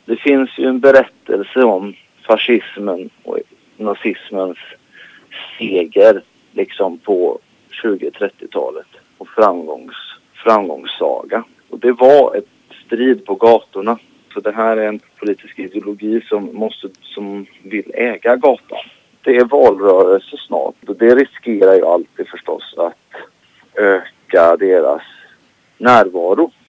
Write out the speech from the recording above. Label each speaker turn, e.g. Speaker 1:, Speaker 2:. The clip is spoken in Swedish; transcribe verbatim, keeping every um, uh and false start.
Speaker 1: Det finns ju en berättelse om fascismen och nazismens seger liksom på tjugo-trettiotalet och framgångs, framgångssaga. Och det var ett strid på gatorna. Så det här är en politisk ideologi som, måste, som vill äga gatan. Det är valrörelse snart och det riskerar ju alltid förstås att öka deras närvaro.